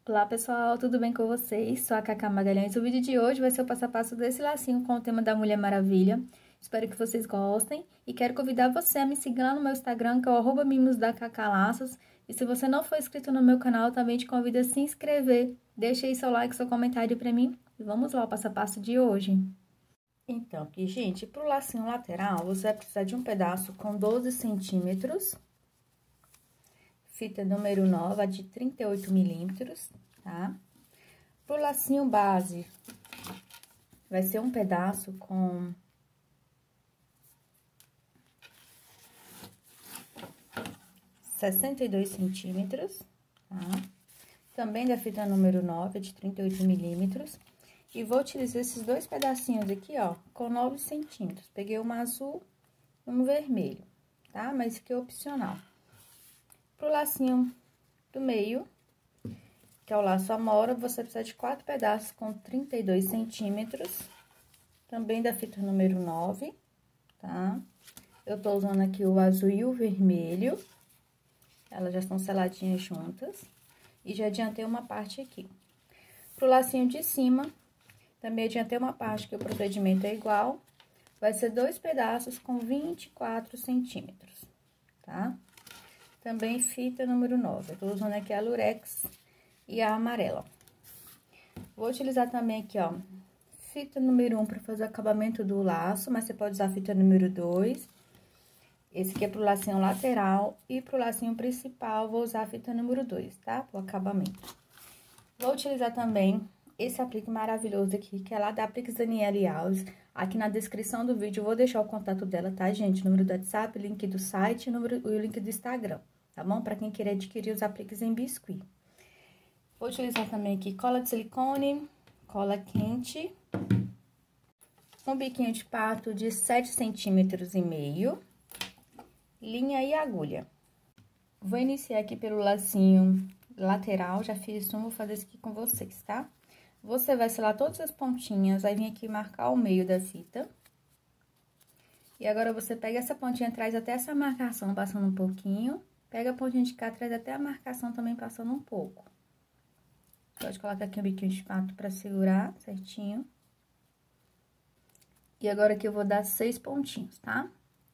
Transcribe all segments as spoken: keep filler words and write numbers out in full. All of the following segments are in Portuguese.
Olá pessoal, tudo bem com vocês? Sou a Cacá Magalhães. O vídeo de hoje vai ser o passo a passo desse lacinho com o tema da Mulher Maravilha. Espero que vocês gostem e quero convidar você a me seguir lá no meu Instagram, que é o arroba mimos da Cacá Laços. E se você não for inscrito no meu canal, também te convido a se inscrever. Deixa aí seu like, seu comentário pra mim e vamos lá ao passo a passo de hoje. Então, aqui, gente, pro lacinho lateral, você vai precisar de um pedaço com doze centímetros. Fita número nove, de trinta e oito milímetros, tá? Pro lacinho base, vai ser um pedaço com sessenta e dois centímetros, tá? Também da fita número nove, de trinta e oito milímetros. E vou utilizar esses dois pedacinhos aqui, ó, com nove centímetros. Peguei um azul e um vermelho, tá? Mas isso aqui é opcional. Pro lacinho do meio, que é o laço amora, você precisa de quatro pedaços com trinta e dois centímetros. Também da fita número nove, tá? Eu tô usando aqui o azul e o vermelho. Elas já estão seladinhas juntas. E já adiantei uma parte aqui. Pro lacinho de cima, também adiantei uma parte que o procedimento é igual. Vai ser dois pedaços com vinte e quatro centímetros, tá? Também fita número nove. Eu tô usando aqui a lurex e a amarela. Vou utilizar também aqui, ó, fita número um para fazer o acabamento do laço, mas você pode usar a fita número dois. Esse aqui é pro lacinho lateral e pro lacinho principal, vou usar a fita número dois, tá? Pro acabamento. Vou utilizar também esse aplique maravilhoso aqui, que é lá da Apliques Daniele Alves. Aqui na descrição do vídeo eu vou deixar o contato dela, tá, gente? O número do WhatsApp, o link do site e o, número, o link do Instagram, tá bom? Pra quem querer adquirir os apliques em biscuit. Vou utilizar também aqui cola de silicone, cola quente, um biquinho de pato de sete centímetros e meio, linha e agulha. Vou iniciar aqui pelo lacinho lateral, já fiz um, vou fazer isso aqui com vocês, tá? Você vai selar todas as pontinhas, vai vir aqui marcar o meio da fita. E agora, você pega essa pontinha atrás até essa marcação, passando um pouquinho. Pega a pontinha de cá atrás até a marcação também, passando um pouco. Pode colocar aqui um biquinho de pato pra segurar certinho. E agora aqui eu vou dar seis pontinhos, tá?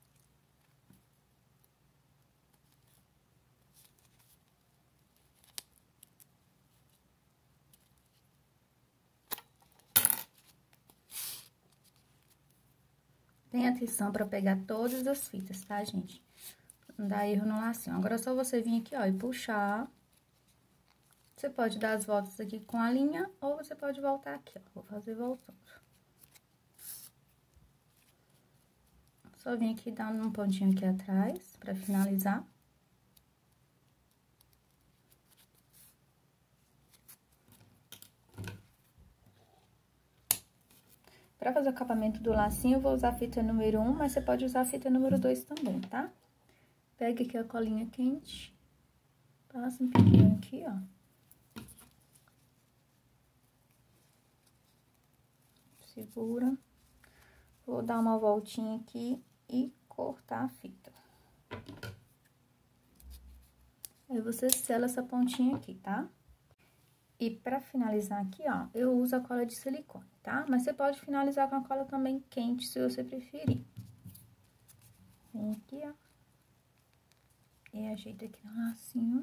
Tenha atenção pra pegar todas as fitas, tá, gente? Não dá erro no lacinho. Agora, é só você vir aqui, ó, e puxar. Você pode dar as voltas aqui com a linha, ou você pode voltar aqui, ó. Vou fazer voltando. Só vim aqui dando um pontinho aqui atrás, pra finalizar. Pra fazer o acabamento do lacinho, eu vou usar a fita número um, mas você pode usar a fita número dois também, tá? Pega aqui a colinha quente, passa um pouquinho aqui, ó. Segura. Vou dar uma voltinha aqui e cortar a fita. Aí, você sela essa pontinha aqui, tá? E pra finalizar aqui, ó, eu uso a cola de silicone, tá? Mas você pode finalizar com a cola também quente, se você preferir. Vem aqui, ó. E ajeita aqui no lacinho.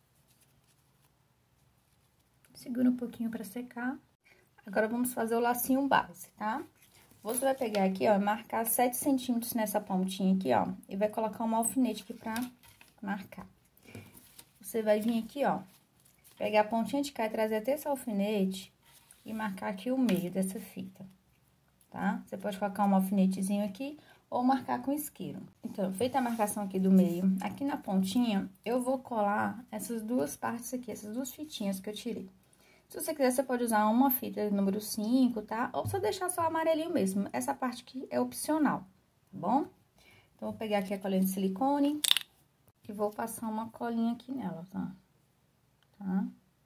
Segura um pouquinho pra secar. Agora, vamos fazer o lacinho base, tá? Você vai pegar aqui, ó, e marcar sete centímetros nessa pontinha aqui, ó. E vai colocar um alfinete aqui pra marcar. Você vai vir aqui, ó. Pegar a pontinha de cá e trazer até esse alfinete e marcar aqui o meio dessa fita, tá? Você pode colocar um alfinetezinho aqui ou marcar com isqueiro. Então, feita a marcação aqui do meio, aqui na pontinha, eu vou colar essas duas partes aqui, essas duas fitinhas que eu tirei. Se você quiser, você pode usar uma fita número cinco, tá? Ou só deixar só amarelinho mesmo. Essa parte aqui é opcional, tá bom? Então, vou pegar aqui a colinha de silicone e vou passar uma colinha aqui nela, tá? Tá?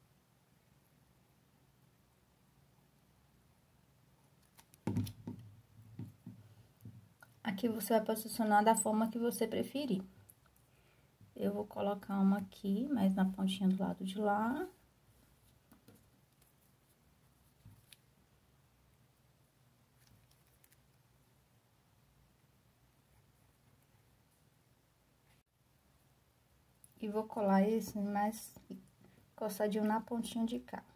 Aqui você vai posicionar da forma que você preferir. Eu vou colocar uma aqui, mais na pontinha do lado de lá. e vou colar esse mais coçadinho na pontinha de cá.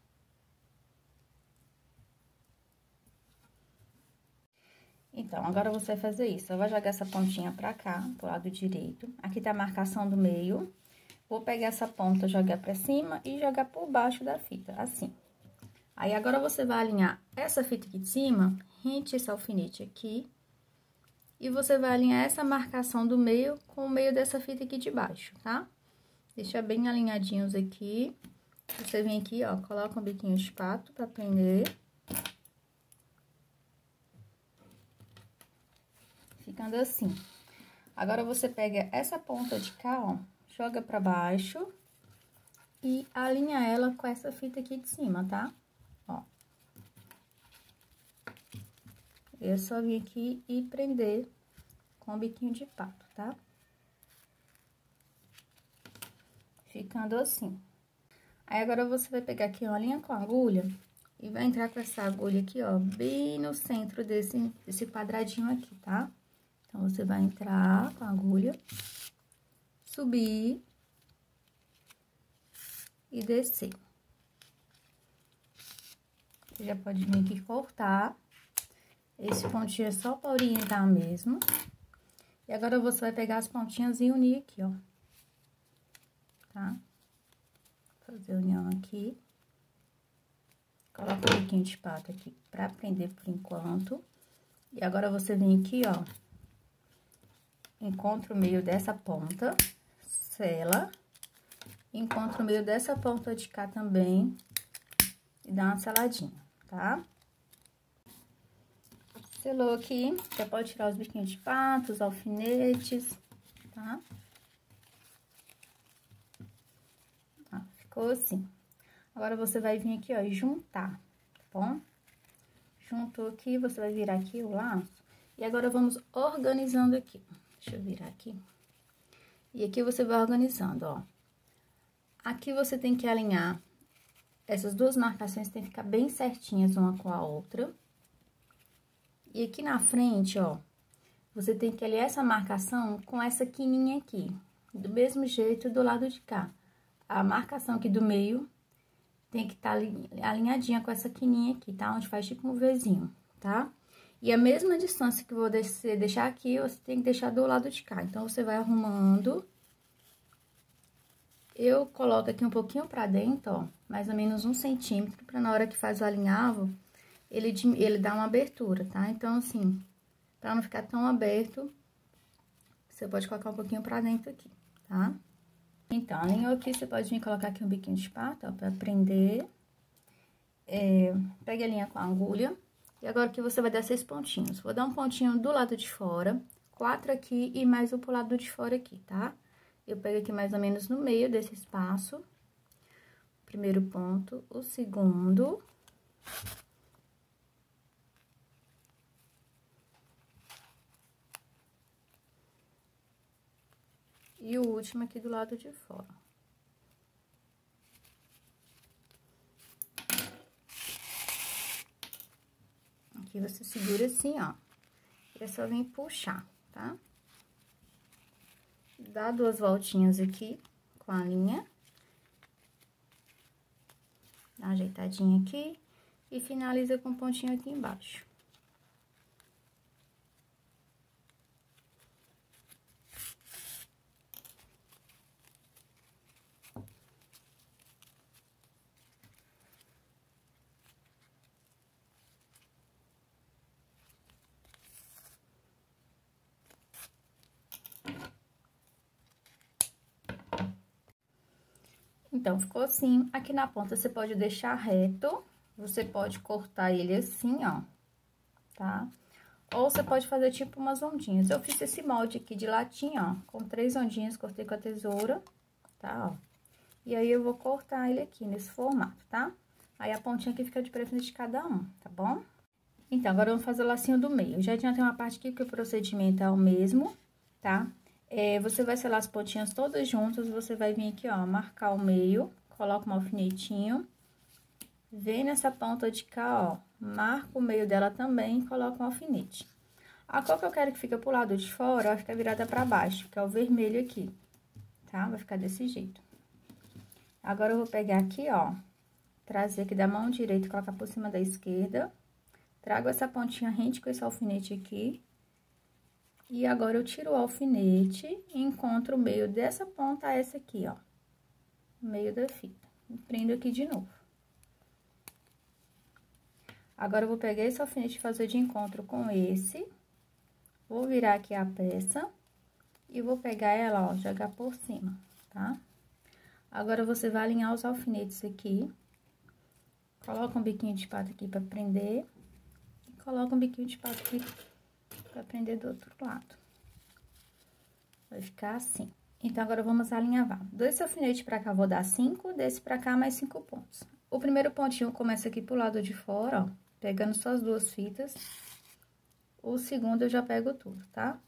Então, agora você vai fazer isso. Eu vou jogar essa pontinha pra cá, pro lado direito. Aqui tá a marcação do meio. Vou pegar essa ponta, jogar pra cima e jogar por baixo da fita, assim. Aí, agora você vai alinhar essa fita aqui de cima, rente esse alfinete aqui. E você vai alinhar essa marcação do meio com o meio dessa fita aqui de baixo, tá? Deixa bem alinhadinhos aqui. Você vem aqui, ó, coloca um biquinho de pato pra prender. Ficando assim. Agora, você pega essa ponta de cá, ó, joga pra baixo e alinha ela com essa fita aqui de cima, tá? Ó. É só vir aqui e prender com o biquinho de pato, tá? Ficando assim. Aí, agora, você vai pegar aqui uma linha com agulha e vai entrar com essa agulha aqui, ó, bem no centro desse, desse quadradinho aqui, tá? Então, você vai entrar com a agulha, subir e descer. Você já pode vir aqui cortar. Esse pontinho é só para orientar mesmo. E agora, você vai pegar as pontinhas e unir aqui, ó. Tá? Fazer a união aqui. Coloca um biquinho de pato aqui pra prender por enquanto. E agora, você vem aqui, ó. Encontra o meio dessa ponta, sela. Encontra o meio dessa ponta de cá também. E dá uma seladinha, tá? Selou aqui, já pode tirar os biquinhos de pato, os alfinetes, tá? Ó, ficou assim. Agora, você vai vir aqui, ó, e juntar, tá bom? Juntou aqui, você vai virar aqui o laço. E agora, vamos organizando aqui. Deixa eu virar aqui. E aqui você vai organizando, ó. Aqui você tem que alinhar essas duas marcações, tem que ficar bem certinhas uma com a outra. E aqui na frente, ó, você tem que alinhar essa marcação com essa quininha aqui. Do mesmo jeito do lado de cá. A marcação aqui do meio tem que estar tá alinhadinha com essa quininha aqui, tá? Onde faz tipo um Vzinho, tá? E a mesma distância que eu vou deixar aqui, você tem que deixar do lado de cá. Então, você vai arrumando. Eu coloco aqui um pouquinho pra dentro, ó, mais ou menos um centímetro, pra na hora que faz o alinhavo, ele, ele dá uma abertura, tá? Então, assim, pra não ficar tão aberto, você pode colocar um pouquinho pra dentro aqui, tá? Então, alinhou aqui, você pode vir colocar aqui um biquinho de pato, ó, pra prender. É, pega a linha com a agulha. E agora, que você vai dar seis pontinhos. Vou dar um pontinho do lado de fora, quatro aqui e mais um pro lado de fora aqui, tá? Eu pego aqui mais ou menos no meio desse espaço. O primeiro ponto, o segundo. E o último aqui do lado de fora. Aqui você segura assim, ó. E é só vir puxar, tá? Dá duas voltinhas aqui com a linha. Dá uma ajeitadinha aqui. E finaliza com um pontinho aqui embaixo. Então, ficou assim. Aqui na ponta, você pode deixar reto, você pode cortar ele assim, ó, tá? Ou você pode fazer tipo umas ondinhas. Eu fiz esse molde aqui de latinha, ó, com três ondinhas, cortei com a tesoura, tá, ó. E aí, eu vou cortar ele aqui nesse formato, tá? Aí, a pontinha aqui fica de preferência de cada um, tá bom? Então, agora, vamos fazer o lacinho do meio. Eu já adiantei uma parte aqui que o procedimento é o mesmo, tá? É, você vai selar as pontinhas todas juntas, você vai vir aqui, ó, marcar o meio, coloca um alfinetinho, vem nessa ponta de cá, ó, marca o meio dela também e coloca um alfinete. A cor que eu quero que fique pro lado de fora, ó, fica virada pra baixo, que é o vermelho aqui, tá? Vai ficar desse jeito. Agora, eu vou pegar aqui, ó, trazer aqui da mão direita e colocar por cima da esquerda. Trago essa pontinha rente com esse alfinete aqui. E agora, eu tiro o alfinete e encontro o meio dessa ponta a essa aqui, ó. No meio da fita. E prendo aqui de novo. Agora, eu vou pegar esse alfinete e fazer de encontro com esse. Vou virar aqui a peça. E vou pegar ela, ó, jogar por cima, tá? Agora, você vai alinhar os alfinetes aqui. Coloca um biquinho de pato aqui pra prender. E coloca um biquinho de pato aqui pra prender do outro lado. Vai ficar assim. Então, agora, vamos alinhavar. Dois alfinetes pra cá, vou dar cinco. Desse pra cá, mais cinco pontos. O primeiro pontinho começa aqui pro lado de fora, ó. Pegando só as duas fitas. O segundo, eu já pego tudo, tá?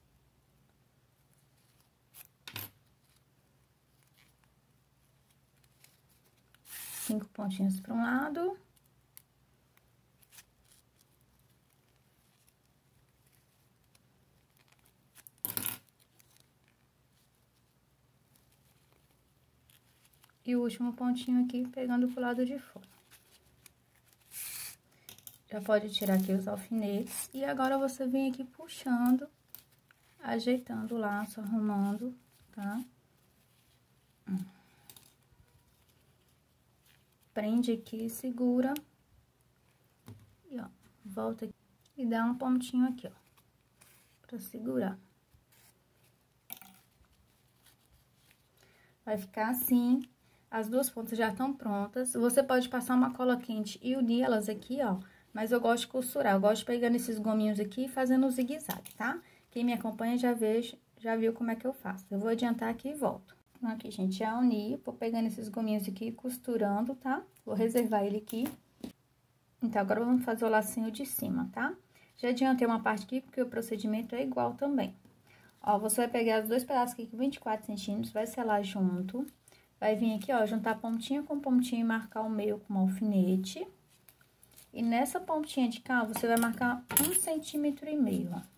Cinco pontinhos para um lado. E o último pontinho aqui, pegando pro lado de fora. Já pode tirar aqui os alfinetes. E agora, você vem aqui puxando, ajeitando o laço, arrumando, tá? Hum. Prende aqui, segura. E, ó, volta aqui e dá um pontinho aqui, ó, pra segurar. Vai ficar assim. As duas pontas já estão prontas. Você pode passar uma cola quente e unir elas aqui, ó. Mas eu gosto de costurar. Eu gosto de pegar esses gominhos aqui e fazendo o zigue-zague, tá? Quem me acompanha já, vejo, já viu como é que eu faço. Eu vou adiantar aqui e volto. Então, aqui, gente, já uni. Vou pegando esses gominhos aqui e costurando, tá? Vou reservar ele aqui. Então, agora vamos fazer o lacinho de cima, tá? Já adiantei uma parte aqui, porque o procedimento é igual também. Ó, você vai pegar os dois pedaços aqui com vinte e quatro centímetros, vai selar junto. Vai vir aqui, ó, juntar pontinha com pontinha e marcar o meio com um alfinete. E nessa pontinha de cá, você vai marcar um centímetro e meio, ó.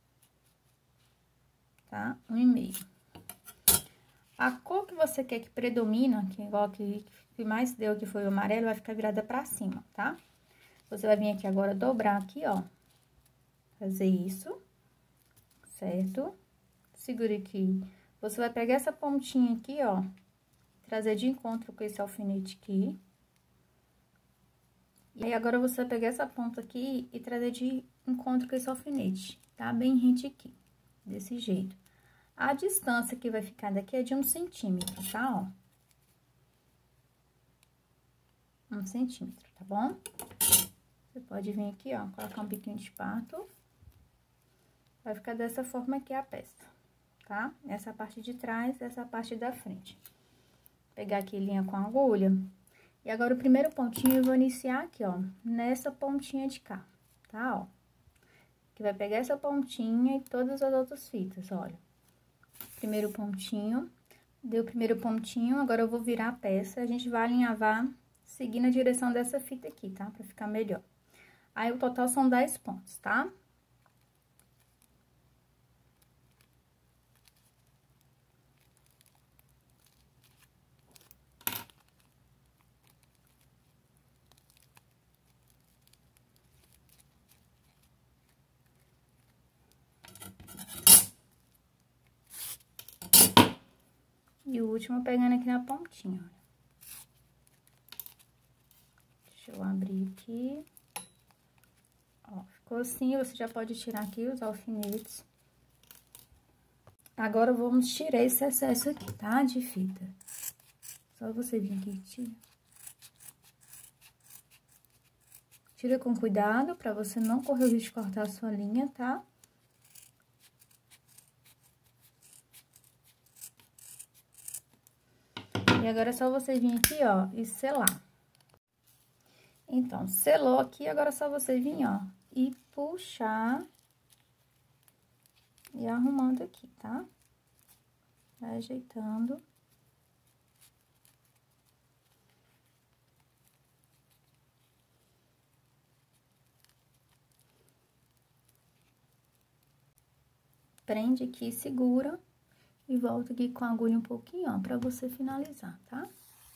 Tá? Um e meio. A cor que você quer que predomina, que igual que, que mais deu aqui foi o amarelo, vai ficar virada pra cima, tá? Você vai vir aqui agora, dobrar aqui, ó. Fazer isso, certo? Segura aqui. Você vai pegar essa pontinha aqui, ó. Trazer de encontro com esse alfinete aqui. E aí, agora, você vai pegar essa ponta aqui e trazer de encontro com esse alfinete, tá? Bem rente aqui, desse jeito. A distância que vai ficar daqui é de um centímetro, tá? Ó. Um centímetro, tá bom? Você pode vir aqui, ó, colocar um biquinho de pato. Vai ficar dessa forma aqui a peça, tá? Essa parte de trás, essa parte da frente. Pegar aqui linha com agulha. E agora, o primeiro pontinho eu vou iniciar aqui, ó, nessa pontinha de cá, tá, ó. Que vai pegar essa pontinha e todas as outras fitas, olha. Primeiro pontinho, deu o primeiro pontinho, agora eu vou virar a peça, a gente vai alinhavar seguindo a direção dessa fita aqui, tá? Pra ficar melhor. Aí, o total são dez pontos, tá? E o último pegando aqui na pontinha, olha. Deixa eu abrir aqui. Ó, ficou assim, você já pode tirar aqui os alfinetes. Agora, vamos tirar esse excesso aqui, tá? De fita. Só você vir aqui e tira. Tira com cuidado, pra você não correr o risco de cortar a sua linha, tá? E agora, é só você vir aqui, ó, e selar. Então, selou aqui, agora é só você vir, ó, e puxar e arrumando aqui, tá? Vai ajeitando. Prende aqui, segura. E volto aqui com a agulha um pouquinho, ó, pra você finalizar, tá?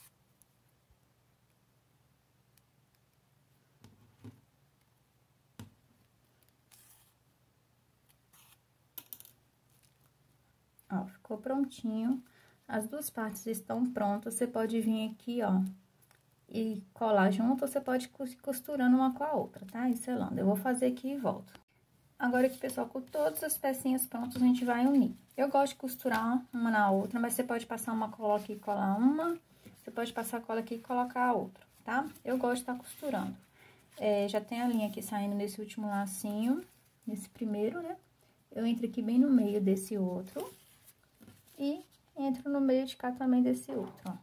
Ó, ficou prontinho. As duas partes estão prontas. Você pode vir aqui, ó, e colar junto, ou você pode ir costurando uma com a outra, tá? E selando. Eu vou fazer aqui e volto. Agora aqui, pessoal, com todas as pecinhas prontas, a gente vai unir. Eu gosto de costurar uma na outra, mas você pode passar uma cola aqui e colar uma. Você pode passar a cola aqui e colocar a outra, tá? Eu gosto de estar costurando. É, já tem a linha aqui saindo nesse último lacinho, nesse primeiro, né? Eu entro aqui bem no meio desse outro. E entro no meio de cá também desse outro, ó.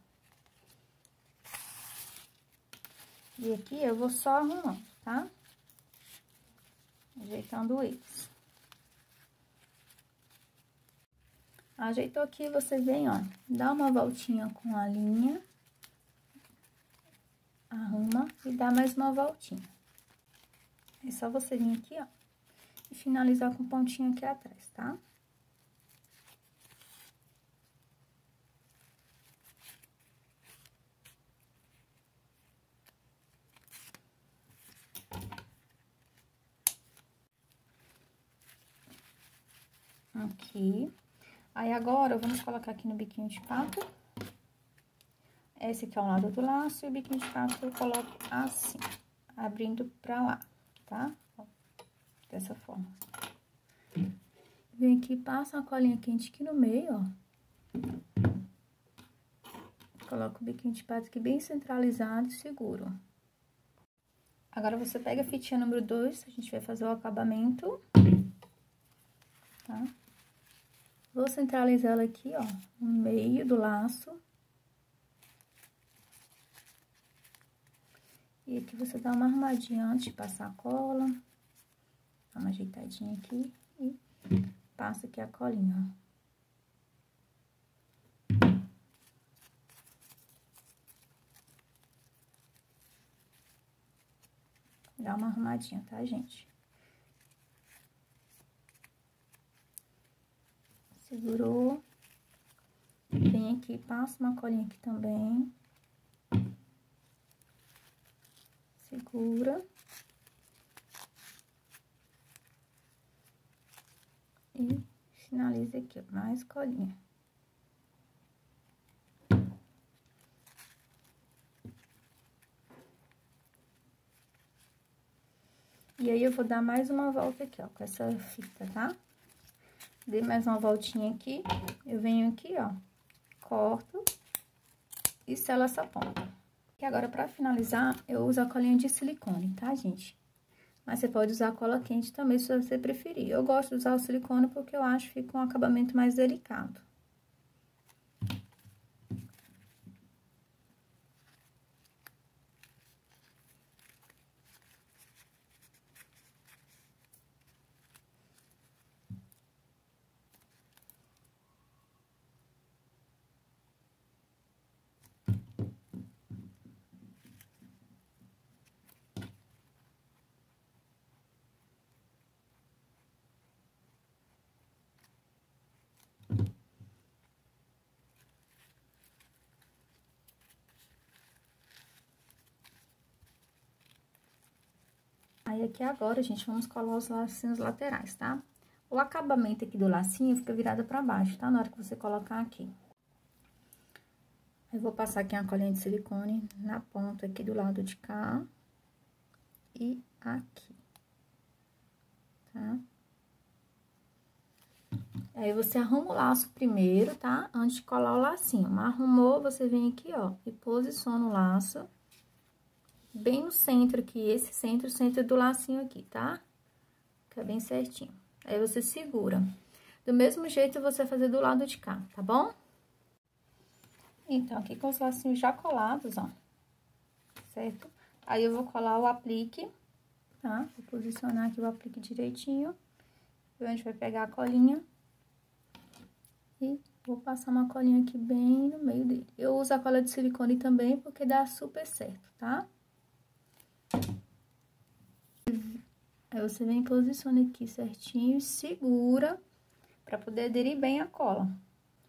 E aqui eu vou só arrumando, tá? Ajeitando eles. Ajeitou aqui, você vem, ó, dá uma voltinha com a linha. Arruma e dá mais uma voltinha. É só você vir aqui, ó, e finalizar com o pontinho aqui atrás, tá? Aqui. Aí, agora, vamos colocar aqui no biquinho de pato. Esse aqui é o lado do laço e o biquinho de pato eu coloco assim, abrindo pra lá, tá? Ó, dessa forma. Vem aqui, passa uma colinha quente aqui no meio, ó. Coloca o biquinho de pato aqui bem centralizado e seguro. Agora, você pega a fitinha número dois, a gente vai fazer o acabamento, tá? Vou centralizar ela aqui, ó, no meio do laço. E aqui você dá uma arrumadinha antes de passar a cola. Dá uma ajeitadinha aqui e passa aqui a colinha, ó. Dá uma arrumadinha, tá, gente? Segurou. Vem aqui, passa uma colinha aqui também. Segura. E finaliza aqui, ó, mais colinha. E aí, eu vou dar mais uma volta aqui, ó, com essa fita, tá? Dei mais uma voltinha aqui, eu venho aqui, ó, corto e selo essa ponta. E agora, pra finalizar, eu uso a colinha de silicone, tá, gente? Mas você pode usar cola quente também, se você preferir. Eu gosto de usar o silicone porque eu acho que fica um acabamento mais delicado. Aí, aqui agora, gente, vamos colar os lacinhos laterais, tá? O acabamento aqui do lacinho fica virado pra baixo, tá? Na hora que você colocar aqui. Eu vou passar aqui uma colinha de silicone na ponta aqui do lado de cá e aqui, tá? Aí, você arruma o laço primeiro, tá? Antes de colar o lacinho. Mas arrumou, você vem aqui, ó, e posiciona o laço bem no centro aqui, esse centro, o centro do lacinho aqui, tá? Fica bem certinho. Aí, você segura. Do mesmo jeito, você vai fazer do lado de cá, tá bom? Então, aqui com os lacinhos já colados, ó, certo? Aí, eu vou colar o aplique, tá? Vou posicionar aqui o aplique direitinho. E a gente vai pegar a colinha e vou passar uma colinha aqui bem no meio dele. Eu uso a cola de silicone também porque dá super certo, tá? Aí, você vem e posiciona aqui certinho e segura pra poder aderir bem a cola,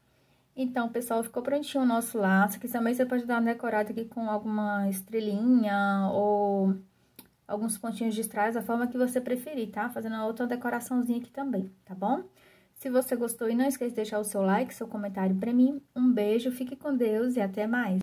Então, pessoal, ficou prontinho o nosso laço, que também você pode dar uma decorada aqui com alguma estrelinha ou alguns pontinhos de strass, da forma que você preferir, tá? Fazendo outra decoraçãozinha aqui também, tá bom? Se você gostou, e não esqueça de deixar o seu like, seu comentário pra mim. Um beijo, fique com Deus e até mais!